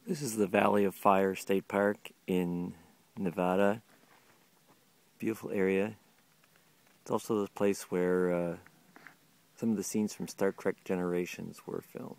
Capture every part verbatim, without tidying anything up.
This is the Valley of Fire State Park in Nevada. Beautiful area. It's also the place where uh, some of the scenes from Star Trek Generations were filmed.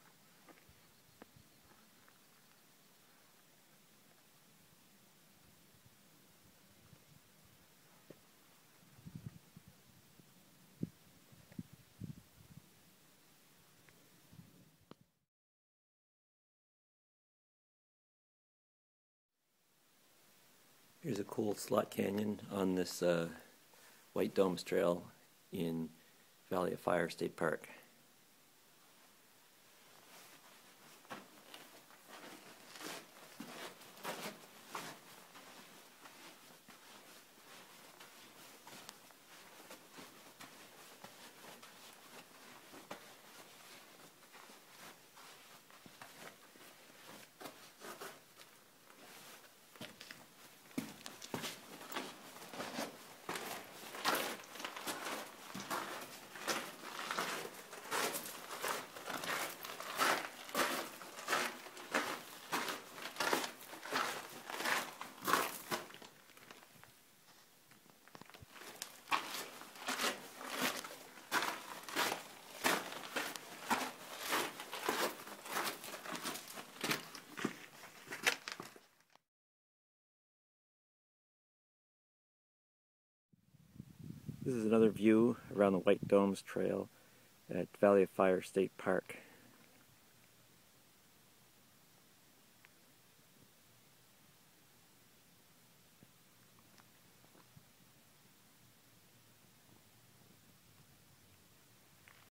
Here's a cool slot canyon on this uh, White Domes Trail in Valley of Fire State Park. This is another view around the White Domes Trail at Valley of Fire State Park.